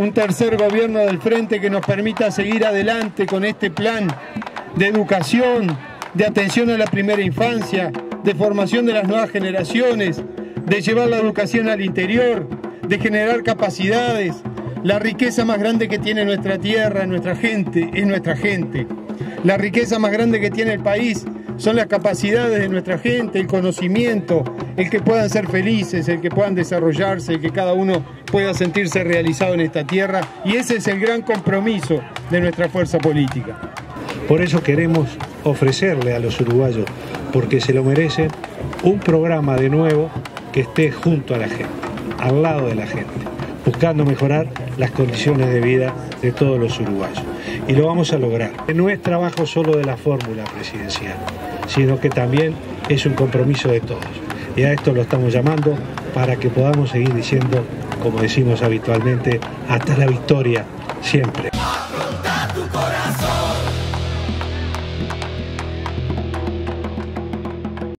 un tercer gobierno del Frente que nos permita seguir adelante con este plan de educación, de atención a la primera infancia, de formación de las nuevas generaciones, de llevar la educación al interior, de generar capacidades. La riqueza más grande que tiene nuestra tierra, nuestra gente, es nuestra gente. La riqueza más grande que tiene el país son las capacidades de nuestra gente, el conocimiento, el que puedan ser felices, el que puedan desarrollarse, el que cada uno pueda sentirse realizado en esta tierra. Y ese es el gran compromiso de nuestra fuerza política. Por eso queremos ofrecerle a los uruguayos, porque se lo merecen, un programa de nuevo que esté junto a la gente, al lado de la gente, buscando mejorar las condiciones de vida de todos los uruguayos. Y lo vamos a lograr. No es trabajo solo de la fórmula presidencial, sino que también es un compromiso de todos. Y a esto lo estamos llamando para que podamos seguir diciendo, como decimos habitualmente, hasta la victoria, siempre.